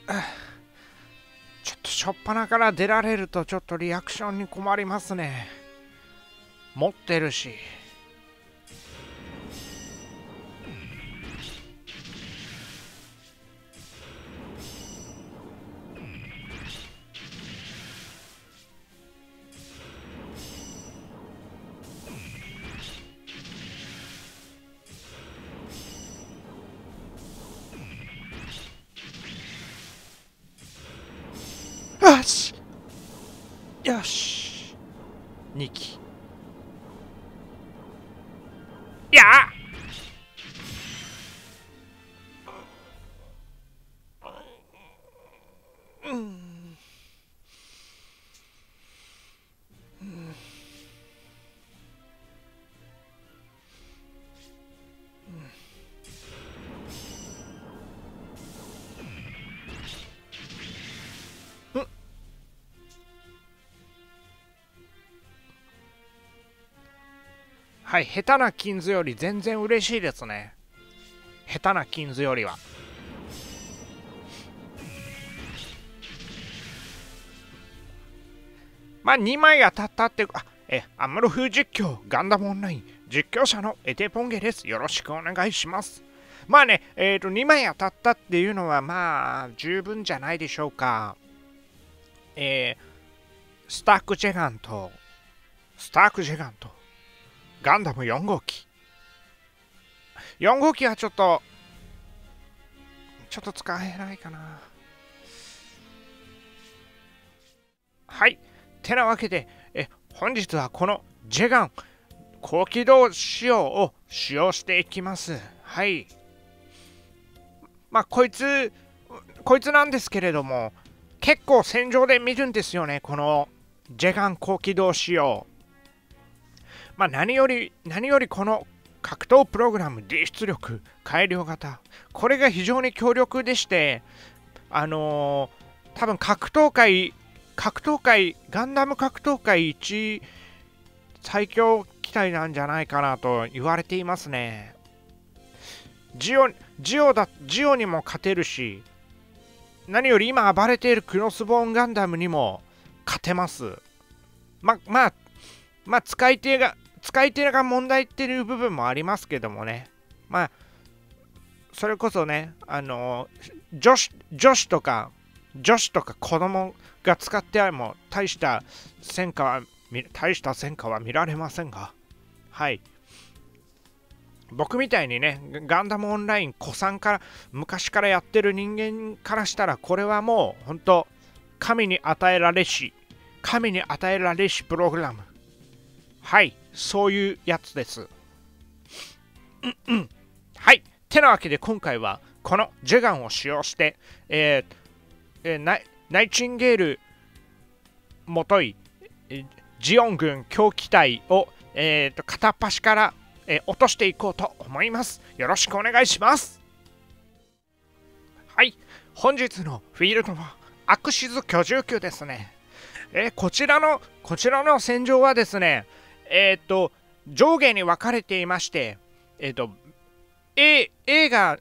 ちょっと初っ端から出られるとちょっとリアクションに困りますね。持ってるし。よしよし2機。いやはい、下手な金図より全然嬉しいですね。下手な金図よりは。まあ2枚当たったって、アムロ風実況、ガンダムオンライン、実況者のエテポンゲです。よろしくお願いします。まあね、2枚当たったっていうのはまあ十分じゃないでしょうか。スタークジェガンと、ガンダム4号機。4号機はちょっと使えないかな。はい。てなわけで、本日はこのジェガン高機動仕様を使用していきます。はい。まあ、こいつなんですけれども、結構戦場で見るんですよね、このジェガン高機動仕様。まあ、何よりこの格闘プログラム D 出力改良型、これが非常に強力でして、多分ガンダム格闘界一最強機体なんじゃないかなと言われていますね。ジオにも勝てるし、何より今暴れているクロスボーンガンダムにも勝てます。まあ使い手が問題っていう部分もありますけどもね。まあそれこそね、女子とか子供が使っても大した戦果は見られませんが、はい。僕みたいにね、ガンダムオンライン昔からやってる人間からしたら、これはもう本当神に与えられしプログラム。はい、そういうやつです。はい。てなわけで今回はこのジェガンを使用して、ナイチンゲールもといジオン軍強機体を、片っ端から、落としていこうと思います。よろしくお願いします。はい。本日のフィールドはアクシズ居住区ですね。こちらの戦場はですね、上下に分かれていまして、A が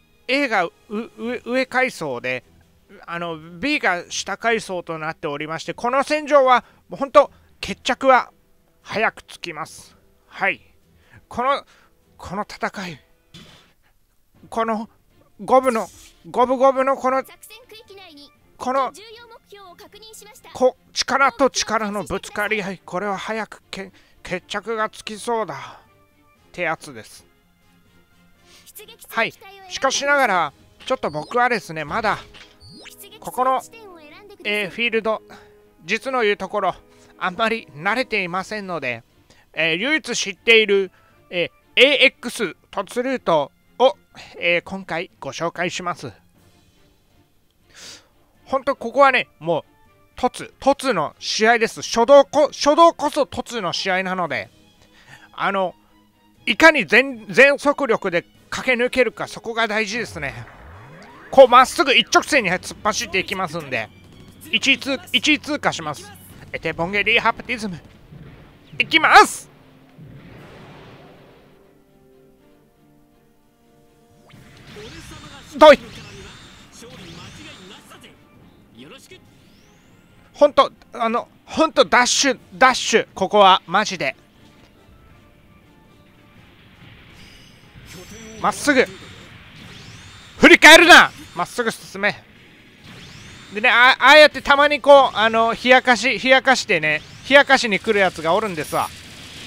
上階層で、B が下階層となっておりまして、この戦場はもう本当決着は早くつきます。はい。この戦い、この五分のこの力と力のぶつかり合い、これは早く決着がつきそうだってやつです。はい。しかしながらちょっと僕はですね、まだここの、フィールド、実の言うところあんまり慣れていませんので、唯一知っている、AX 突ルートを、今回ご紹介します。本当ここはね、もう突の試合です。初動こそ突の試合なので、いかに全速力で駆け抜けるか、そこが大事ですね。こうまっすぐ一直線に突っ走っていきますんで、1位通過します。エテボンゲリーハプティズムいきます。どいほんとダッシュ、ここはマジでまっすぐ振り返るな、まっすぐ進め。でね、ああやってたまにこう冷やかしてね、冷やかしに来るやつがおるんですわ。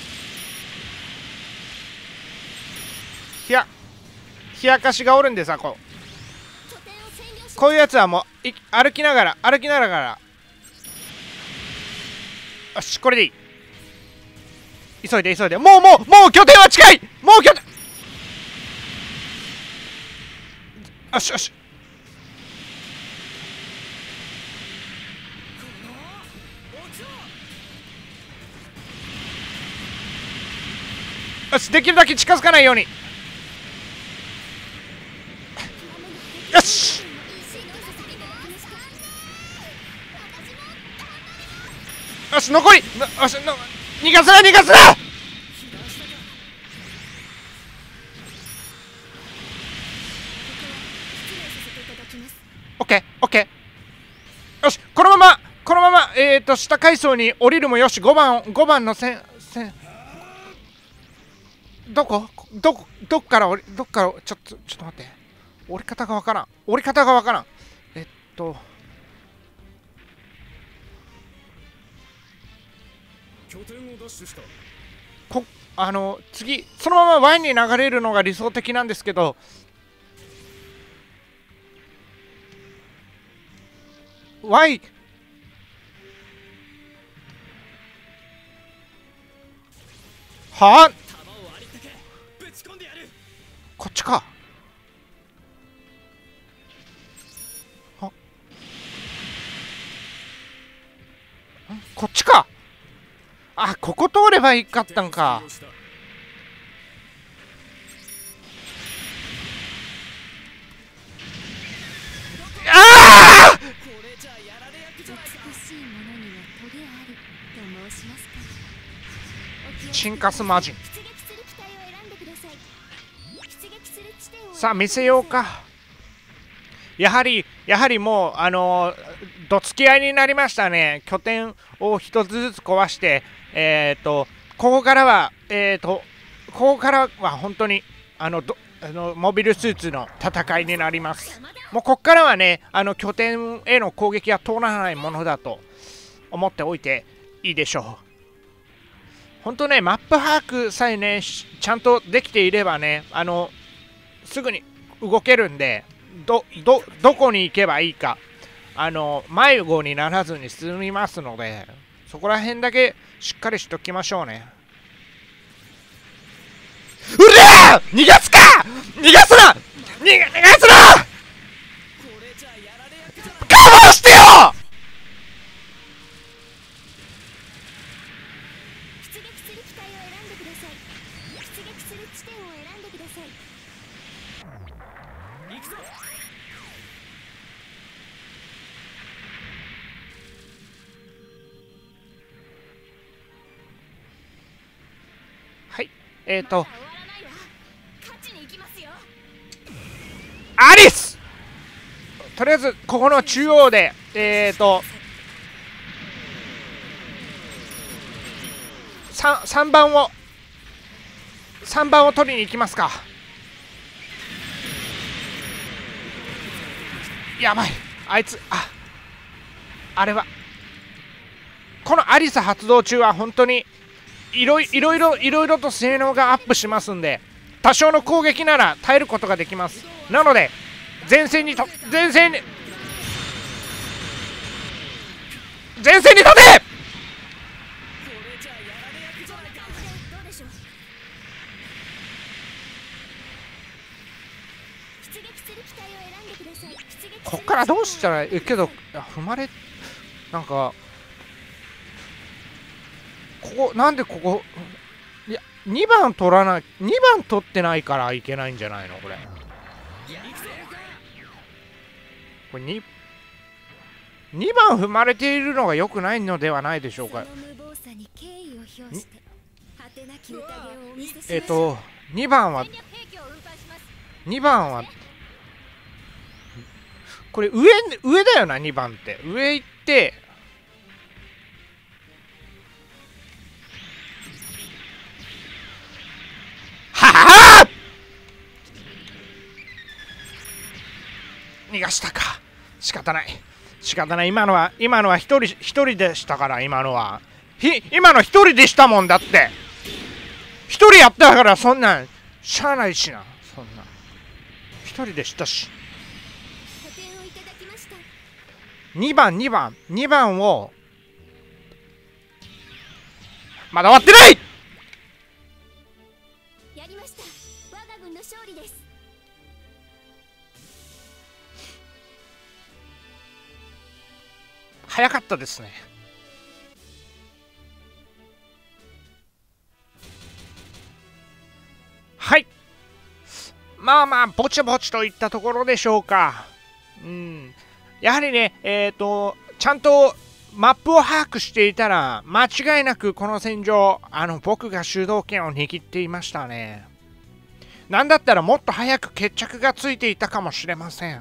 冷やかしがおるんですわ。こういうやつはもう歩きながらよし、これでいい。急いでもう拠点は近い。もう拠点、よしよし、よし、できるだけ近づかないように。よし、よし、残り、よし、逃がすなオッケー。よし、このまま下階層に降りるもよし。5番の線、どっからちょっと待って、降り方がわからん。 拠点を奪取した。 次そのまま Y に流れるのが理想的なんですけど、Y はあ、こっちか。こっちか。あ、ここ通ればいいかったんか。ああ、チンカスマジン。さあ見せようか。やはりもうどつき合いになりましたね。拠点を一つずつ壊して、ここからは本当にモビルスーツの戦いになります。もうここからはね、拠点への攻撃は通らないものだと思っておいていいでしょう。本当ね、マップ把握さえねちゃんとできていればね、すぐに動けるんで、どこに行けばいいか迷子にならずに済みますので、そこら辺だけしっかりしときましょうね。うれー、逃がすな我慢してよ。はい、アリス、とりあえずここの中央で3番を取りに行きますか。やばい、あいつ、あれはこのアリス発動中は本当にいろいろと性能がアップしますんで、多少の攻撃なら耐えることができます。なので前線に立て。こっからどうしたらいいけど、踏まれ、なんかなんでここ、いや2番取ってないからいけないんじゃないのこれ。2番踏まれているのが良くないのではないでしょうか。2番はこれ上だよな。2番って上行って逃がしたか。仕方ない。仕方ない。今のは一人でしたから、今の一人でしたもんだって。一人やったから、そんなん、しゃあないしな。そんな。一人でしたし。2番を、まだ終わってない。 やりました。我が軍の勝利です。 早かったですね。はい。まあまあ、ぼちぼちといったところでしょうか。やはりね、ちゃんとマップを把握していたら、間違いなくこの戦場、僕が主導権を握っていましたね。なんだったらもっと早く決着がついていたかもしれません。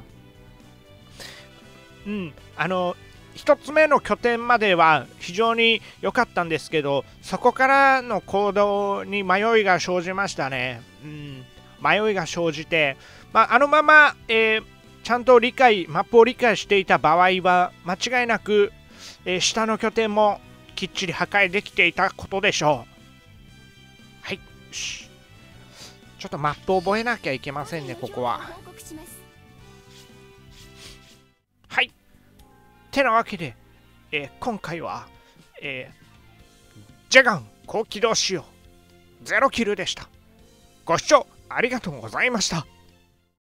一つ目の拠点までは非常に良かったんですけど、そこからの行動に迷いが生じましたね。迷いが生じて、あのまま、ちゃんとマップを理解していた場合は、間違いなく、下の拠点もきっちり破壊できていたことでしょう。はい。ちょっとマップを覚えなきゃいけませんね、ここは。はい。てなわけで、今回は、ジャガン高機動仕様0キルでした。ご視聴ありがとうございました。